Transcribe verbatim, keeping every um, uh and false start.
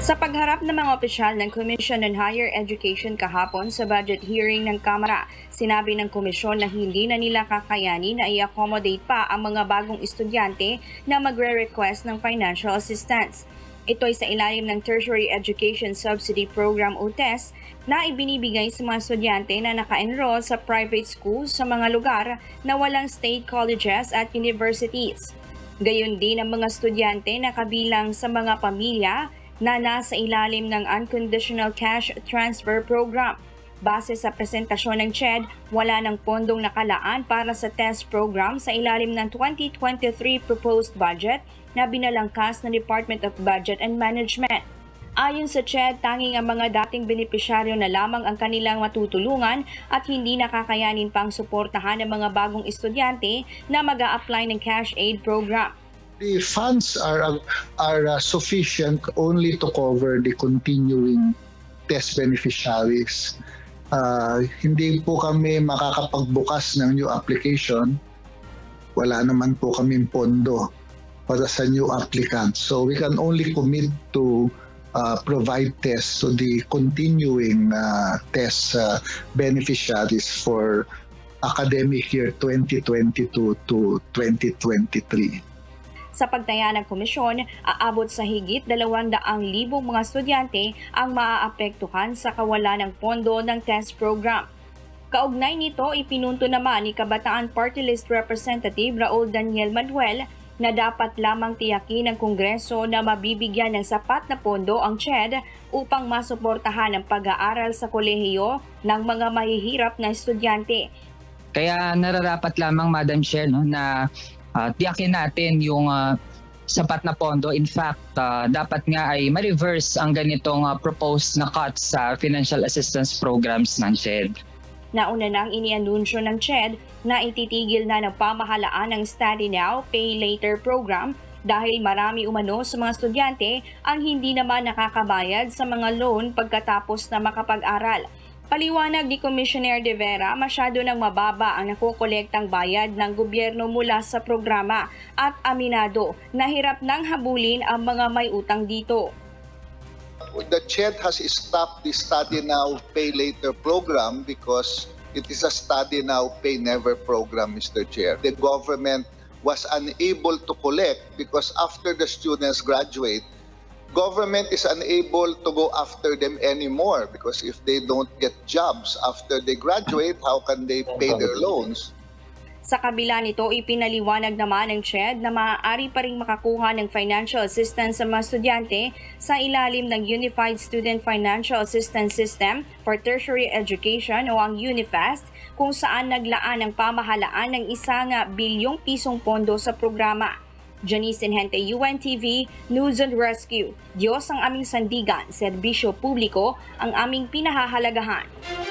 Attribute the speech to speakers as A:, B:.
A: Sa pagharap ng mga opisyal ng Commission on Higher Education kahapon sa budget hearing ng Kamara, sinabi ng komisyon na hindi na nila kakayanin na i-accommodate pa ang mga bagong estudyante na magre-request ng financial assistance. Ito ay sa ilalim ng Tertiary Education Subsidy Program o T E S na ibinibigay sa mga estudyante na naka-enroll sa private schools sa mga lugar na walang state colleges at universities. Gayon din ang mga estudyante na kabilang sa mga pamilya na nasa ilalim ng Unconditional Cash Transfer Program. Base sa presentasyon ng C H E D, wala ng pondong nakalaan para sa T E S program sa ilalim ng twenty twenty-three proposed budget na binalangkas ng Department of Budget and Management. Ayon sa C H E D, tanging ang mga dating benepisyaryo na lamang ang kanilang matutulungan at hindi nakakayanin pang suportahan ng mga bagong estudyante na mag-a-apply ng cash aid program.
B: The funds are are uh, sufficient only to cover the continuing T E S beneficiaries. Uh, hindi po kami makakapagbukas ng new application. Wala naman po kaming pondo para sa new applicants. So we can only commit to uh, provide tests to the continuing uh, test uh, beneficiaries for academic year twenty twenty-two to twenty twenty-three.
A: Sa pagtaya ng komisyon, aabot sa higit dalawang daang libong mga estudyante ang maaapektuhan sa kawalan ng pondo ng T E S program. Kaugnay nito, ipinunto naman ni Kabataan Party List Representative Raul Daniel Manuel na dapat lamang tiyakin ng Kongreso na mabibigyan ng sapat na pondo ang C H E D upang masuportahan ang pag-aaral sa kolehiyo ng mga mahihirap na estudyante.
C: Kaya nararapat lamang, Madam Chair, no, na Uh, tiyakin natin yung uh, sapat na pondo. In fact, uh, dapat nga ay ma-reverse ang ganitong uh, proposed na cuts sa financial assistance programs ng C H E D.
A: Nauna nang inianunsyo ng C H E D na ititigil na ng pamahalaan ng Study Now, Pay Later program dahil marami umano sa mga estudyante ang hindi naman nakakabayad sa mga loan pagkatapos na makapag-aral. Paliwanag ni Commissioner De Vera, masyado nang mababa ang nakukolektang bayad ng gobyerno mula sa programa at aminado na hirap nang habulin ang mga may utang dito.
D: The C H E D has stopped the Study Now, Pay Later program because it is a Study Now, Pay Never program, Mister Chair. The government was unable to collect because after the students graduate, government is unable to go after them anymore because if they don't get jobs after they graduate, how can they pay their loans?
A: Sa kabila nito, ipinaliwanag naman ng C H E D na maaari pa rin makakuha ng financial assistance sa mga estudyante sa ilalim ng Unified Student Financial Assistance System for Tertiary Education o ang UNIFAST, kung saan naglaan ng pamahalaan ng isang bilyong pisong pondo sa programa. Janice Inhente, U N T V, News and Rescue. Diyos ang aming sandigan, serbisyo publiko ang aming pinahahalagahan.